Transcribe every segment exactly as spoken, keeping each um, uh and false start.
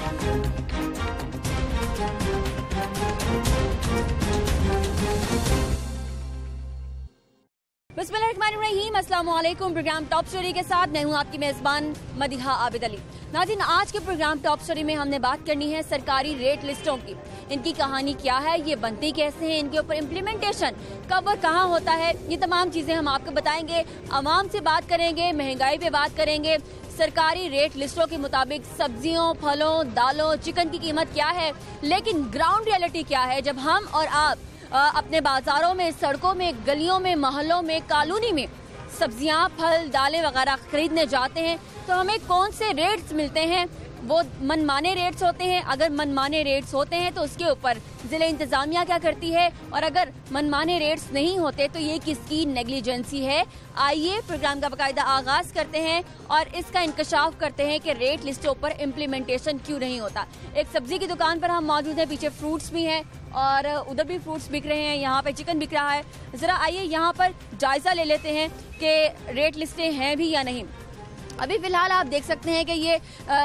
बिस्मिल्लाहिर्रहमानिर्रहीम, अस्सलाम वालेकुम। प्रोग्राम टॉप स्टोरी के साथ मैं हूं आपकी मेजबान मदीहा आबिद अली। नाज़रीन, आज के प्रोग्राम टॉप स्टोरी में हमने बात करनी है सरकारी रेट लिस्टों की। इनकी कहानी क्या है, ये बनती कैसे हैं, इनके ऊपर इम्प्लीमेंटेशन कब और कहाँ होता है, ये तमाम चीज़ें हम आपको बताएंगे। आवाम से बात करेंगे, महंगाई पे बात करेंगे, सरकारी रेट लिस्टों के मुताबिक सब्जियों, फलों, दालों, चिकन की कीमत क्या है, लेकिन ग्राउंड रियलिटी क्या है जब हम और आप अपने बाजारों में, सड़कों में, गलियों में, मोहल्लों में, कॉलोनी में सब्जियां, फल, दालें वगैरह खरीदने जाते हैं तो हमें कौन से रेट्स मिलते हैं। वो मनमाने रेट्स होते हैं। अगर मनमाने रेट्स होते हैं तो उसके ऊपर ज़िला इंतज़ामिया क्या करती है, और अगर मनमाने रेट्स नहीं होते तो ये किसकी नेग्लिजेंसी है। आइए प्रोग्राम का बाकायदा आगाज करते हैं और इसका इंकशाफ करते हैं कि रेट लिस्टों पर इम्प्लीमेंटेशन क्यों नहीं होता। एक सब्जी की दुकान पर हम मौजूद हैं, पीछे फ्रूट्स भी हैं और उधर भी फ्रूट्स बिक रहे हैं, यहाँ पे चिकन बिक रहा है। ज़रा आइए यहाँ पर जायज़ा ले लेते हैं कि रेट लिस्टें हैं भी या नहीं। अभी फिलहाल आप देख सकते हैं कि ये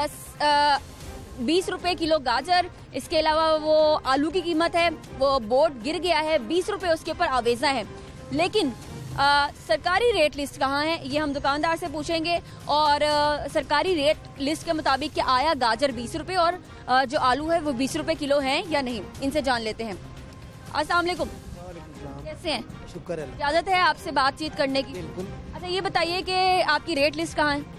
बीस रुपए किलो गाजर, इसके अलावा वो आलू की कीमत है, वो बोर्ड गिर गया है, बीस रुपए उसके ऊपर आवेजा है। लेकिन आ, सरकारी रेट लिस्ट कहाँ है, ये हम दुकानदार से पूछेंगे। और आ, सरकारी रेट लिस्ट के मुताबिक क्या आया गाजर बीस रुपए और आ, जो आलू है वो बीस रुपए किलो है या नहीं, इनसे जान लेते हैं। अस्सलाम वालेकुम, कैसे हैं? शुक्र है, इजाजत है आपसे बातचीत करने की? बिल्कुल। अच्छा, ये बताइए कि आपकी रेट लिस्ट कहाँ है?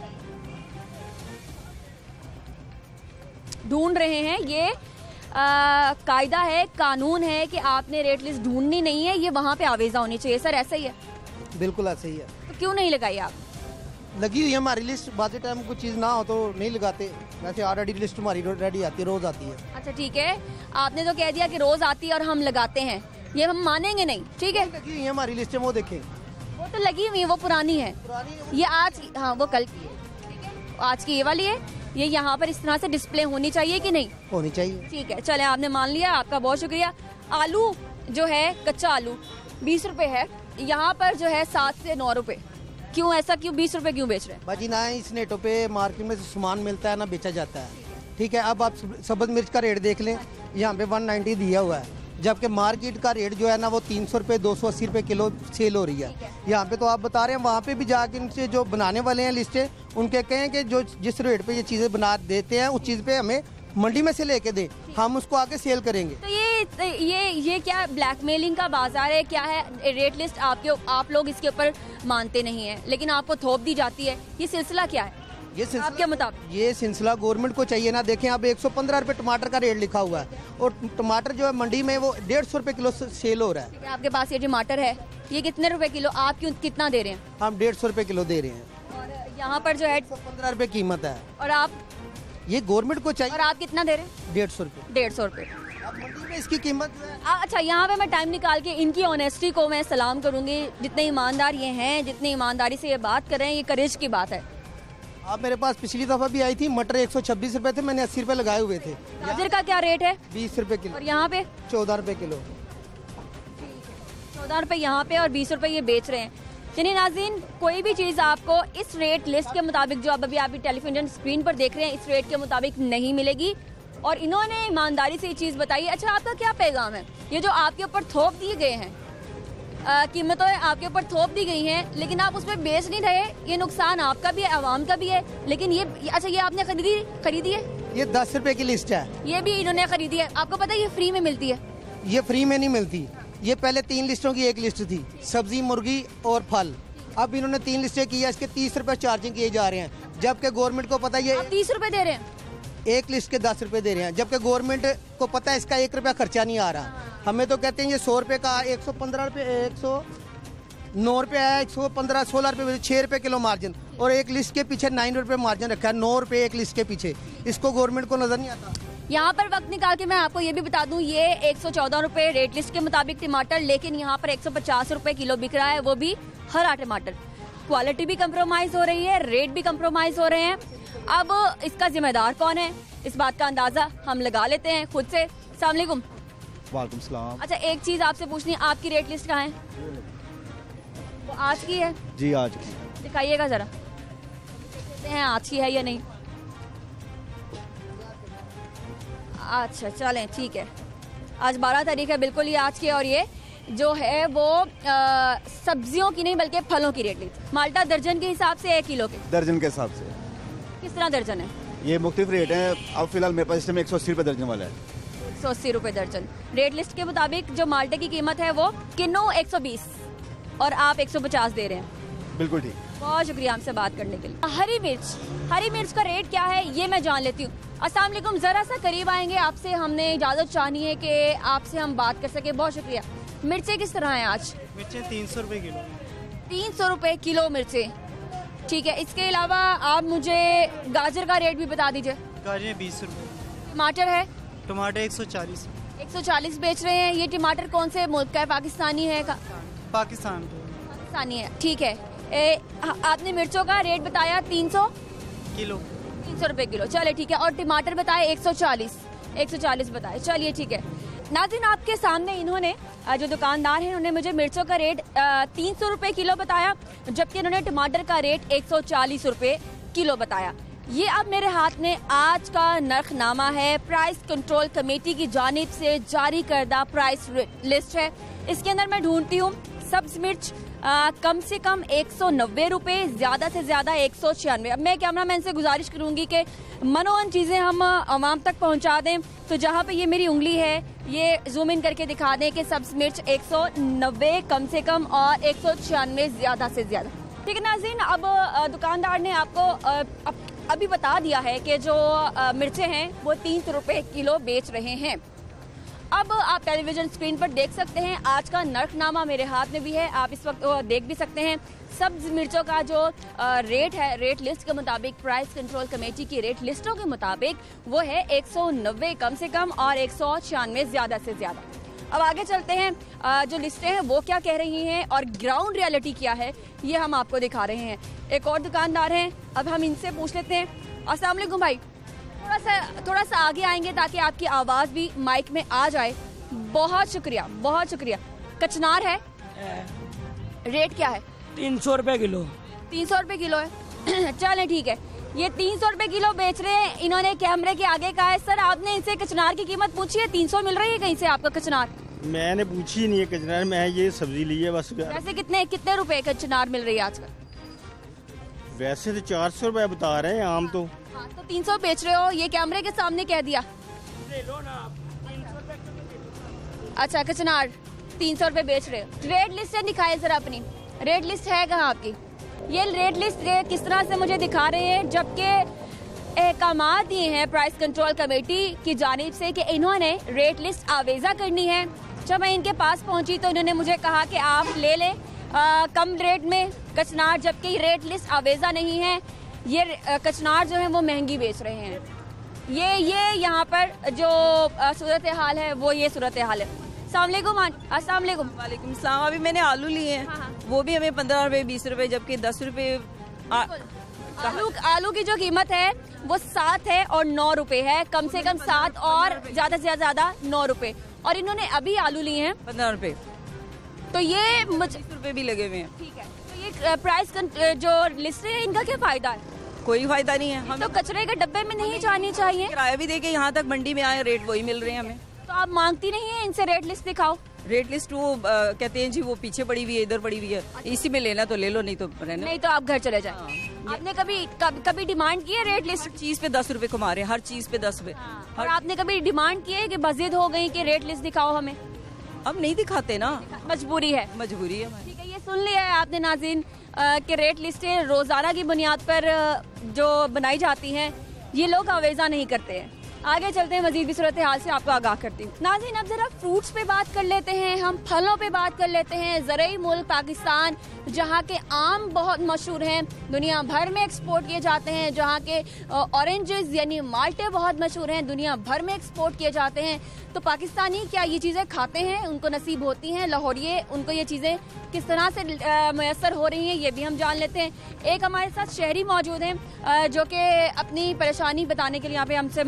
ढूंढ रहे हैं। ये कायदा है, कानून है कि आपने रेट लिस्ट ढूंढनी नहीं है, ये वहाँ पे आवेजा होनी चाहिए। सर ऐसा ही है? बिल्कुल ऐसा ही है। तो क्यों नहीं लगाई आप? लगी हुई है हमारी लिस्ट, बाद टाइम कुछ चीज़ ना हो तो नहीं लगाते। वैसे ऑलरेडी लिस्ट हमारी रेडी आती है, रोज आती है। अच्छा ठीक है, आपने तो कह दिया कि रोज आती है और हम लगाते हैं, ये हम मानेंगे नहीं। ठीक है, लगी हुई है हमारी लिस्ट, वो देखें। वो तो लगी हुई है, वो पुरानी है, पुरानी ये आज, हाँ वो कल की है, आज की ये वाली है। ये यहाँ पर इस तरह से डिस्प्ले होनी चाहिए कि नहीं? होनी चाहिए। ठीक है, चले आपने मान लिया, आपका बहुत शुक्रिया। आलू जो है, कच्चा आलू बीस रुपए है, यहाँ पर जो है सात से नौ रुपए। क्यों ऐसा, क्यों बीस रुपए क्यों बेच रहे हैं? बाजी ना इस नेटों पे मार्केट में सामान मिलता है ना बेचा जाता है। ठीक है, अब आप सब्ज मिर्च का रेट देख लें, यहाँ पे वन नाइन्टी दिया हुआ है, जबकि मार्केट का रेट जो है ना वो तीन सौ रुपये दो सौ अस्सी रुपये किलो सेल हो रही है। यहाँ पे तो आप बता रहे हैं, वहाँ पे भी जाके इनसे जो बनाने वाले हैं लिस्टें, उनके कहें कि जो जिस रेट पे ये चीज़ें बना देते हैं उस चीज़ पे हमें मंडी में से लेके दें, हम उसको आगे सेल करेंगे। तो ये ये ये क्या ब्लैकमेलिंग का बाजार है, क्या है? रेट लिस्ट आपके आप लोग इसके ऊपर मानते नहीं है, लेकिन आपको थोप दी जाती है, ये सिलसिला क्या है? ये आपके मुताबिक ये सिलसिला गवर्नमेंट को चाहिए ना। देखें, अब एक सौ पंद्रह रुपये टमाटर का रेट लिखा हुआ है और टमाटर जो है मंडी में वो डेढ़ सौ रुपये किलो सेल हो रहा है। आपके पास ये टमाटर है, ये कितने रुपए किलो, आप क्यों कितना दे रहे हैं? हम डेढ़ सौ रुपये किलो दे रहे हैं और यहाँ पर जो है पंद्रह रुपये कीमत है, और आप, ये गवर्नमेंट को चाहिए। और आप कितना दे रहे हैं? डेढ़ सौ रुपये डेढ़ सौ रुपये मंडी में इसकी कीमत जो है। अच्छा, यहाँ पे मैं टाइम निकाल के इनकी ऑनेस्टी को मैं सलाम करूंगी। जितने ईमानदार ये हैं, जितनी ईमानदारी से ये बात कर रहे हैं, ये करेज की बात है। आप मेरे पास पिछली दफा भी आई थी, मटर एक सौ छब्बीस रुपए थे, मैंने अस्सी रुपए लगाए हुए थे। गाजर का क्या रेट है? बीस रुपए किलो। और यहाँ पे चौदह रुपए किलो। चौदह रुपए यहाँ पे और बीस रुपए ये बेच रहे हैं। यानी नाज़रीन, कोई भी चीज़ आपको इस रेट लिस्ट के मुताबिक, जो अब अभी आप टेलीविजन स्क्रीन पर देख रहे हैं, इस रेट के मुताबिक नहीं मिलेगी। और इन्होंने ईमानदारी से ये चीज़ बताई। अच्छा, आपका क्या पैगाम है? ये जो आपके ऊपर थोप दिए गए हैं, कीमतों आपके ऊपर थोप दी गई हैं, लेकिन आप उस पर बेच नहीं रहे, ये नुकसान आपका भी है, आवाम का भी है। लेकिन ये, अच्छा, ये आपने खरीदी खरीदी है? ये दस रुपए की लिस्ट है, ये भी इन्होंने खरीदी है। आपको पता है ये फ्री में मिलती है? ये फ्री में नहीं मिलती। ये पहले तीन लिस्टों की एक लिस्ट थी, सब्जी, मुर्गी और फल। अब इन्होंने तीन लिस्टें की है, इसके तीस रुपए चार्जिंग किए जा रहे हैं, जबकि गवर्नमेंट को पता है ये तीस रुपए दे रहे हैं, एक लिस्ट के दस रुपए दे रहे हैं, जबकि गवर्नमेंट को पता है इसका एक रुपया खर्चा नहीं आ रहा। हमें तो कहते हैं ये सौ रुपए का एक सौ पंद्रह रुपए एक सौ नौ रुपए है, एक सौ पंद्रह सोलह रुपए, छह रुपए किलो मार्जिन, और एक लिस्ट के पीछे नाइन रुपए मार्जिन रखा है, नौ रुपए एक लिस्ट के पीछे। इसको गवर्नमेंट को नजर नहीं आता। यहाँ पर वक्त निकाल के मैं आपको ये भी बता दूं, ये एक सौ चौदह रुपए रेट लिस्ट के मुताबिक टमाटर, लेकिन यहाँ पर एक सौ पचास रुपए किलो बिक रहा है, वो भी हरा टमाटर। क्वालिटी भी कंप्रोमाइज हो रही है, रेट भी कंप्रोमाइज हो रहे हैं। अब इसका जिम्मेदार कौन है, इस बात का अंदाजा हम लगा लेते हैं खुद से। अस्सलाम वालेकुम। वालेकुम सलाम। अच्छा, एक चीज आपसे पूछनी है, आपकी रेट लिस्ट कहाँ है? वो आज की है? जी आज की। दिखाइएगा जरा, कहते हैं आज की है या नहीं। अच्छा चलें ठीक है। आज बारह तारीख है बिल्कुल ही आज की, और ये जो है वो आ, सब्जियों की नहीं बल्कि फलों की रेट ली थी। माल्टा दर्जन के हिसाब से एक किलो के दर्जन के हिसाब से किस तरह दर्जन है? ये मुख्तलिफ रेट हैं। अब फिलहाल मेरे पास इस टाइम एक सौ अस्सी रुपये दर्जन वाला है। एक सौ अस्सी रुपये दर्जन। रेट लिस्ट के मुताबिक जो माल्टे की कीमत है वो किलो एक सौ बीस और आप एक सौ पचास दे रहे हैं। बिल्कुल ठीक। बहुत शुक्रिया हमसे बात करने के लिए। हरी मिर्च, हरी मिर्च का रेट क्या है ये मैं जान लेती हूँ। अस्सलाम वालेकुम, जरा सा करीब आएंगे, आपसे हमने इजाजत चाहनी है कि आपसे हम बात कर सके। बहुत शुक्रिया। मिर्चें किस तरह हैं आज? मिर्चें तीन सौ रुपये किलो। तीन सौ रुपये किलो मिर्चें, ठीक है। इसके अलावा आप मुझे गाजर का रेट भी बता दीजिए। गाजरें बीस रुपये। टमाटर है? टमाटर एक सौ चालीस। एक सौ चालीस बेच रहे हैं। ये टमाटर कौन से मुल्क का है? पाकिस्तानी है का? पाकिस्तान पाकिस्तानी है, ठीक है। ए, आपने मिर्चों का रेट बताया तीन सौ किलो। तीन सौ रुपये किलो, चले ठीक है। और टमाटर बताए एक सौ चालीस, एक सौ चालीस बताए, चलिए ठीक है। नाज़रीन, आपके सामने इन्होंने जो दुकानदार हैं उन्होंने मुझे मिर्चों का रेट तीन सौ रुपये किलो बताया, जबकि इन्होंने टमाटर का रेट एक सौ चालीस रुपये किलो बताया। ये अब मेरे हाथ में आज का नरखनामा है, प्राइस कंट्रोल कमेटी की जानिब से जारी करदा प्राइस लिस्ट है। इसके अंदर मैं ढूंढती हूँ सब्ज मिर्च आ, कम से कम एक सौ नब्बे रुपये, ज्यादा से ज्यादा एक सौ छियानवे। अब मैं कैमरामैन से गुजारिश करूंगी कि मनोअन चीजें हम आवाम तक पहुंचा दें, तो जहां पे ये मेरी उंगली है ये जूम इन करके दिखा दें कि सब्ज मिर्च एक सौ नब्बे कम से कम और एक सौ छियानवे ज्यादा से ज्यादा। ठीक है नाज़रीन, अब दुकानदार ने आपको अब, अभी बता दिया है कि जो मिर्चें हैं वो तीन सौ रुपये किलो बेच रहे हैं। अब आप टेलीविजन स्क्रीन पर देख सकते हैं आज का नरखनामा मेरे हाथ में भी है, आप इस वक्त देख भी सकते हैं। सब्ज मिर्चों का जो रेट है, रेट लिस्ट के मुताबिक, प्राइस कंट्रोल कमेटी की रेट लिस्टों के मुताबिक वो है एक सौ नब्बे कम से कम और एक सौ छियानवे ज्यादा से ज्यादा। अब आगे चलते हैं, जो लिस्टें हैं वो क्या कह रही हैं और ग्राउंड रियलिटी क्या है ये हम आपको दिखा रहे हैं। एक और दुकानदार हैं, अब हम इनसे पूछ लेते हैं। अस्सलाम वालेकुम भाई, थोड़ा सा थोड़ा सा आगे आएंगे ताकि आपकी आवाज भी माइक में आ जाए। बहुत शुक्रिया, बहुत शुक्रिया। कचनार है, रेट क्या है? तीन सौ रुपए किलो। तीन सौ रुपए किलो है चलें ठीक है, ये तीन सौ रुपए किलो बेच रहे हैं। इन्होंने कैमरे के आगे कहा है। सर, आपने इनसे कचनार की कीमत पूछी है? तीन सौ मिल रही है कहीं से आपका कचनार? मैंने पूछी नहीं है कचनार, मैं ये सब्जी ली है बस। वैसे कितने कितने रुपए कचनार मिल रही है आजकल? वैसे तो चार सौ रुपए बता रहे हैं आम तो। हाँ, तो तीन सौ बेच रहे हो, ये कैमरे के सामने कह दिया। अच्छा, कचनार तीन सौ रुपए बेच रहे हो। रेट लिस्ट है, दिखाए जरा अपनी रेट लिस्ट है कहाँ आपकी? ये रेट लिस्ट किस तरह से मुझे दिखा रहे हैं, जबकि अहकामात दिए हैं प्राइस कंट्रोल कमेटी की जानिब से कि इन्होंने रेट लिस्ट आवेजा करनी है। जब मैं इनके पास पहुंची तो इन्होंने मुझे कहा कि आप ले लें आ, कम रेट में कचनार, जबकि रेट लिस्ट आवेजा नहीं है। ये कचनार जो है वो महंगी बेच रहे हैं। ये ये यहाँ पर जो सूरत हाल है वो ये सूरत हाल है। अस्सलाम वालेकुम। वालेकुम सलाम। अभी मैंने आलू लिए हैं, हाँ, हाँ। वो भी हमें पंद्रह रुपए बीस रुपए, जबकि दस रुपए। आलू आलू की जो कीमत है वो सात है और नौ रुपए है, कम से कम सात और ज्यादा से ज्यादा नौ रुपए। और इन्होंने अभी आलू लिए हैं पंद्रह रुपए, तो ये बीस रुपए भी लगे हुए हैं। ठीक है, तो ये प्राइस जो लिस्ट है इनका क्या फायदा है? कोई फायदा नहीं है। हम तो कचरे के डब्बे में नहीं जानी चाहिए। किराया भी देके यहाँ तक मंडी में आए, रेट वही मिल रहे हैं हमें। तो आप मांगती नहीं है इनसे रेट लिस्ट दिखाओ? रेट लिस्ट वो आ, कहते हैं जी वो पीछे पड़ी हुई है, इधर पड़ी हुई है, इसी में लेना तो ले लो, नहीं तो रहना। नहीं तो आप घर चले जाए। आपने कभी कब, कभी डिमांड की है रेट लिस्ट? हर चीज पे दस रुपए कमा रहे हैं, हर चीज पे दस रुपए। और आपने कभी डिमांड की है कि बजिद हो गई कि रेट लिस्ट दिखाओ हमें? अब नहीं दिखाते ना, मजबूरी है। मजबूरी है हमारी। ठीक है, ये सुन लिया है आपने नाज़रीन कि रेट लिस्टें रोजाना की बुनियाद पर जो बनाई जाती हैं ये लोग आवेजा नहीं करते हैं। आगे चलते हैं, मजीद भी सूरत हाल से आपको आगाह करती हूँ। नाज़रीन, अब जरा फ्रूट्स पे बात कर लेते हैं, हम फलों पे बात कर लेते हैं। ज़रूरी मुल्क पाकिस्तान, जहाँ के आम बहुत मशहूर हैं, दुनिया भर में एक्सपोर्ट किए जाते हैं। जहाँ के ऑरेंजेस यानी माल्टे बहुत मशहूर हैं, दुनिया भर में एक्सपोर्ट किए जाते हैं। तो पाकिस्तानी क्या ये चीज़ें खाते हैं, उनको नसीब होती हैं? लाहौरिये उनको ये चीज़ें किस तरह से मैसर हो रही हैं ये भी हम जान लेते हैं। एक हमारे साथ शहरी मौजूद हैं जो कि अपनी परेशानी बताने के लिए यहाँ पे हमसे मौजूद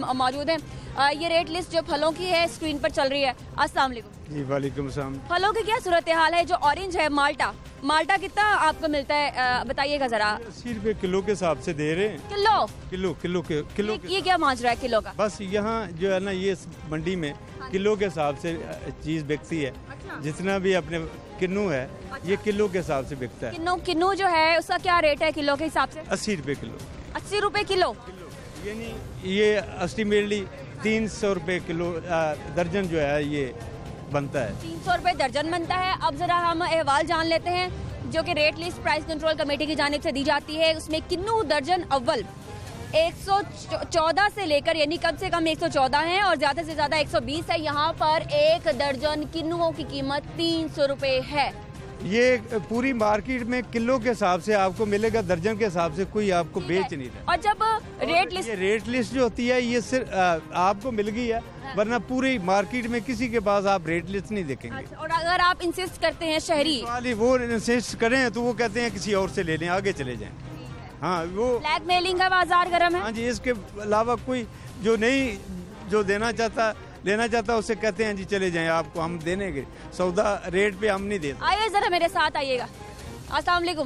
मौजूद हैं। अ, ये रेट लिस्ट जो फलों की है स्क्रीन पर चल रही है। अस्सलाम वालेकुम जी वालेकुम सलाम। फलों की क्या सूरत हाल है? जो ऑरेंज है माल्टा, माल्टा कितना आपको मिलता है अ, बताइएगा जरा। अस्सी रुपए किलो के हिसाब से दे रहे हैं। किलो किलो किलो के किलो ये, के ये क्या माजरा है किलो का? बस यहाँ जो है ना ये इस मंडी में किलो के हिसाब से चीज बिकती है। जितना भी अपने किन्नू है ये किलो के हिसाब से बिकता है। किन्नू किन्नू जो है उसका क्या रेट है किलो के हिसाब से? अस्सी रुपए किलो। अस्सी रुपए किलो। यानी ये एस्टिमेटली तीन सौ रुपए किलो आ, दर्जन जो है ये बनता है। तीन सौ रुपए दर्जन बनता है। अब जरा हम अहवाल जान लेते हैं जो कि rate list price control committee की जानिब से दी जाती है। उसमें किन्नू दर्जन अव्वल एक सौ चौदह से लेकर यानी कम से कम एक सौ चौदह है और ज्यादा से ज्यादा एक सौ बीस है। यहाँ पर एक दर्जन किन्नुओं की कीमत तीन सौ रुपए है। ये पूरी मार्केट में किलो के हिसाब से आपको मिलेगा, दर्जन के हिसाब से कोई आपको बेच नहीं रहा। और जब रेट लिस्ट ये रेट लिस्ट जो होती है ये सिर्फ आपको मिल गई है, वरना पूरी मार्केट में किसी के पास आप रेट लिस्ट नहीं देखेंगे। अच्छा, और अगर आप इंसिस्ट करते हैं शहरी वाली वो इंसिस्ट करें तो वो कहते हैं किसी और से ले लें, आगे चले जाएं। हाँ वो ब्लैक मेलिंग का बाजार गर्म है। हाँ जी, इसके अलावा कोई जो नहीं जो देना चाहता लेना चाहता उससे कहते हैं जी चले जाएं, आपको हम देने के सौदा रेट पे हम नहीं देते। आइए जरा मेरे साथ आइएगा। अस्सलाम वालेकुम,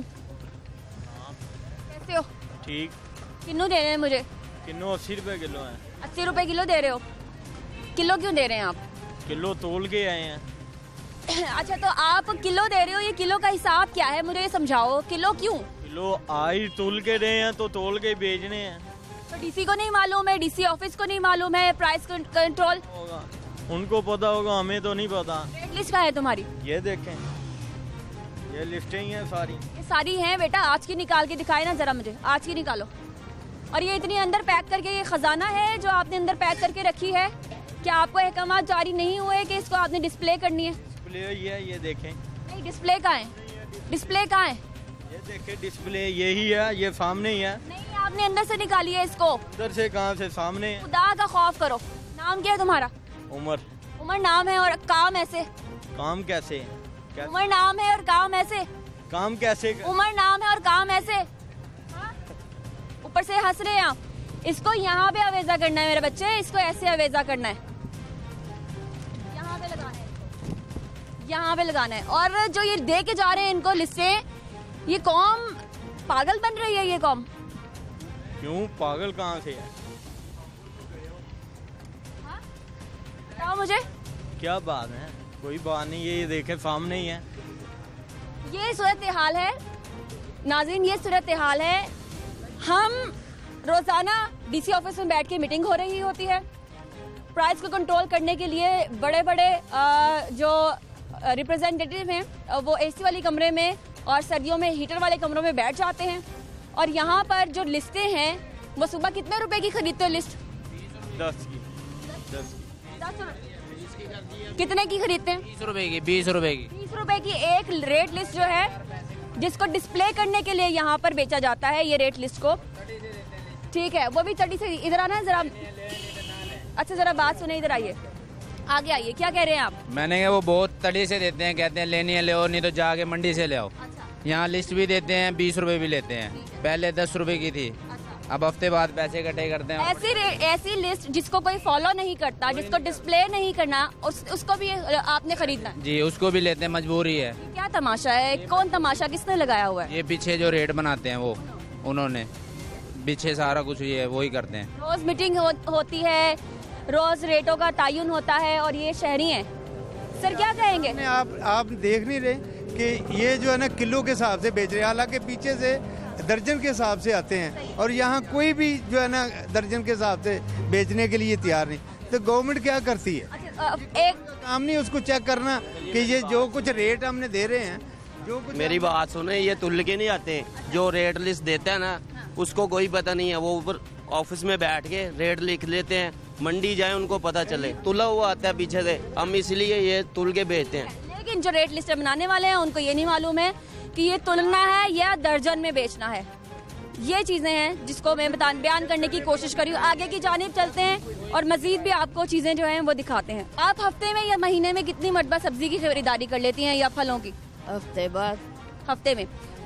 कैसे हो? ठीक। किन्नू दे रहे हैं मुझे? किलो अस्सी रुपए किलो है। अस्सी रुपए किलो दे रहे हो? किलो क्यों दे रहे हैं आप? किलो तोल के आए हैं। अच्छा तो आप किलो दे रहे हो, ये किलो का हिसाब क्या है मुझे ये समझाओ। किलो क्यों? किलो आई तोल के रहे हैं तो तोल के बेचने हैं। तो डीसी को नहीं मालूम है, डीसी ऑफिस को नहीं मालूम है प्राइस कंट्रोल? होगा उनको पता होगा, हमें तो नहीं पता। रेट लिस्ट क्या है तुम्हारी? ये देखें, ये लिस्टें ही हैं सारी। ये सारी हैं बेटा, आज की निकाल के दिखाए ना जरा मुझे, आज की निकालो। और ये इतनी अंदर पैक करके, ये खजाना है जो आपने अंदर पैक करके रखी है। क्या आपको अहकाम जारी नहीं हुए कि इसको आपने डिस्प्ले करनी है? डिस्प्ले ही है, ये देखें। नहीं डिस्प्ले कहाँ है? डिस्प्ले कहाँ है? ये देखें डिस्प्ले यही है, ये सामने ही है। नहीं आपने अंदर से निकाली है इसको। उधर से कहाँ से? सामने है। खुदा का खौफ करो। नाम क्या है तुम्हारा? उमर। उमर नाम है और काम ऐसे? काम कैसे? कैसे? उमर नाम है और काम ऐसे? काम कैसे? उमर नाम है और काम ऐसे? हाँ? ऊपर से हंस रहे हैं आप। इसको यहाँ पे अवेजा करना है मेरे बच्चे, इसको ऐसे अवेजा करना है, यहाँ पे लगाना है, यहाँ पे लगाना है। और जो ये दे के जा रहे हैं इनको लिस्टें, ये कौम पागल बन रही है। ये कौम क्यों पागल कहाँ से है? बताओ मुझे। क्या बात है? कोई बात नहीं, ये देखे सामने ही है। ये सूरत हाल है नाज़रीन, ये सूरत हाल है। हम रोजाना डीसी ऑफिस में बैठ के मीटिंग हो रही होती है। प्राइस को कंट्रोल करने के लिए बड़े बड़े जो रिप्रेजेंटेटिव हैं वो एसी वाली कमरे में और सर्दियों में हीटर वाले कमरों में बैठ जाते हैं। और यहाँ पर जो लिस्टें हैं वो सुबह कितने रुपए की खरीदते हो लिस्ट? दस की। दस की। कितने की खरीदते हैं? बीस रुपए की। बीस रुपए की। बीस रुपए की एक रेट लिस्ट जो है जिसको डिस्प्ले करने के लिए यहाँ पर बेचा जाता है, ये रेट लिस्ट को। ठीक है, वो भी थर्टी से। इधर आना जरा। अच्छा जरा बात सुने, इधर आइए, आगे आइए। क्या कह रहे हैं आप? मैंने कहा वो बहुत तड़ी से देते हैं, कहते हैं लेनी है ले आओ, नहीं तो जाके मंडी से ले आओ। यहाँ लिस्ट भी देते हैं, बीस रुपए भी लेते हैं। पहले दस रुपए की थी, अब हफ्ते बाद पैसे इकट्ठे करते हैं। ऐसी ऐसी लिस्ट जिसको कोई फॉलो नहीं करता, जिसको डिस्प्ले नहीं करना, उस, उसको भी आपने खरीदना है? जी उसको भी लेते हैं, मजबूरी है। क्या तमाशा है? कौन तमाशा किसने लगाया हुआ है? ये पीछे जो रेट बनाते हैं वो उन्होंने पीछे सारा कुछ ये वही करते हैं। रोज मीटिंग हो, होती है, रोज रेटों का तायुन होता है और ये शहरी हैं। सर क्या कहेंगे? आप आप देख नहीं रहे कि ये जो है ना किलो के हिसाब से बेच रहे हैं, हालांकि पीछे से दर्जन के हिसाब से आते हैं और यहाँ कोई भी जो है ना दर्जन के हिसाब से बेचने के लिए तैयार नहीं। तो गवर्नमेंट क्या करती है? अच्छा, एक काम नहीं उसको चेक करना कि ये जो कुछ रेट हमने दे रहे हैं, जो कुछ मेरी बात सुने, ये तुल के नहीं आते। जो रेट लिस्ट देता है ना उसको कोई पता नहीं है, वो ऊपर ऑफिस में बैठ के रेट लिख लेते हैं, मंडी जाए उनको पता चले, तुला हुआ आता है पीछे से, हम इसलिए ये तुल के बेचते हैं। लेकिन जो रेट लिस्ट बनाने वाले हैं उनको ये नहीं मालूम है कि ये तुलना है या दर्जन में बेचना है। ये चीजें हैं जिसको मैं बता बयान करने की कोशिश करी हूँ। आगे की जानिब चलते हैं और मजीद भी आपको चीजें जो हैं वो दिखाते हैं। आप हफ्ते में या महीने में कितनी मरतबा सब्जी की खरीदारी कर लेती हैं या फलों की? हफ्ते बाद। हफ्ते में।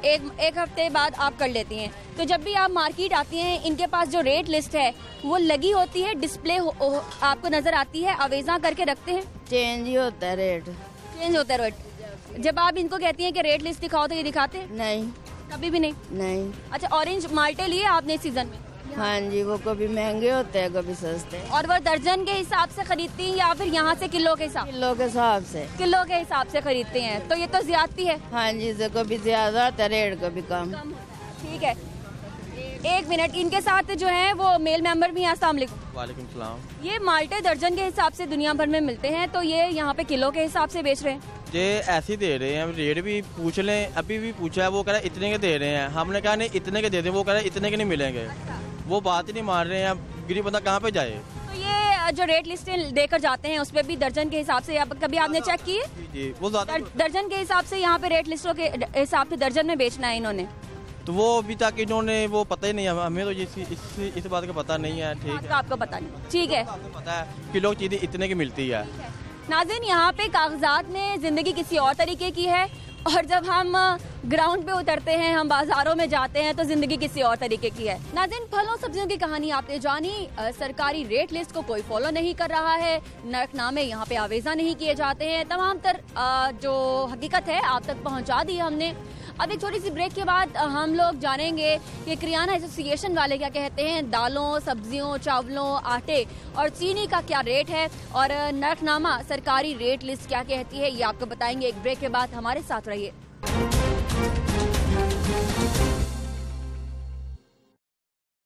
एक एक हफ्ते बाद आप कर लेती हैं। तो जब भी आप मार्केट आती हैं, इनके पास जो रेट लिस्ट है वो लगी होती है, डिस्प्ले हो, हो, आपको नजर आती है, अवेजा करके रखते हैं? चेंज ही होता है रेट। चेंज होता है रेट। जब आप इनको कहती हैं कि रेट लिस्ट दिखाओ तो ये दिखाते हैं? नहीं, कभी भी नहीं। नहीं। अच्छा, ऑरेंज माल्टे लिए आपने इस सीजन में? हाँ जी, वो कभी महंगे होते हैं कभी सस्ते। और वो दर्जन के हिसाब से खरीदती हैं या फिर यहाँ से किलो के हिसाब? किलो के हिसाब से। किलो के हिसाब से खरीदते हैं, तो ये तो ज्यादती है। हाँ जी, से कभी ज्यादा होता है रेट, कभी कम। ठीक है, एक मिनट, इनके साथ जो है वो मेल मेंबर भी हैं। अस्सलाम वालेकुम। वालेकुम सलाम। ये माल्टे दर्जन के हिसाब से दुनिया भर में मिलते हैं, तो ये यहाँ पे किलो के हिसाब से बेच रहे हैं? ये ऐसे ही दे रहे हैं, रेट भी पूछ लें, अभी भी पूछा है, वो कह रहा है इतने के दे रहे हैं। हमने कहा नहीं इतने के दे दें, वो कह रहा है इतने के नहीं मिलेंगे। वो बात ही नहीं मान रहे हैं, गरीब बंदा कहाँ पे जाए। तो ये जो रेट लिस्टें देकर जाते हैं उस पर भी दर्जन के हिसाब से, कभी आपने चेक किए? जी, वो ज्यादा दर, दर्जन के हिसाब से यहाँ पे रेट लिस्टों के हिसाब से दर्जन में बेचना है इन्होंने। तो वो अभी तक इन्होंने वो पता ही नहीं है, हमें तो इस इस, इस बात का पता नहीं है। ठीक है, आपको पता नहीं, ठीक है, पता है किलो चीज़ें इतने की मिलती है। नाज़रीन, यहाँ पे कागजात में जिंदगी किसी और तरीके की है, और जब हम ग्राउंड पे उतरते हैं, हम बाजारों में जाते हैं, तो जिंदगी किसी और तरीके की है। नाज़रीन, फलों सब्जियों की कहानी आपने जानी। सरकारी रेट लिस्ट को कोई फॉलो नहीं कर रहा है, नरकनामे यहाँ पे आवेजा नहीं किए जाते हैं, तमाम तर आ, जो हकीकत है आप तक पहुँचा दी हमने। अब एक छोटी सी ब्रेक के बाद हम लोग जानेंगे कि किराना एसोसिएशन वाले क्या कहते हैं, दालों, सब्जियों, चावलों, आटे और चीनी का क्या रेट है, और नरकनामा सरकारी रेट लिस्ट क्या कहती है, ये आपको बताएंगे एक ब्रेक के बाद। हमारे साथ रहिए।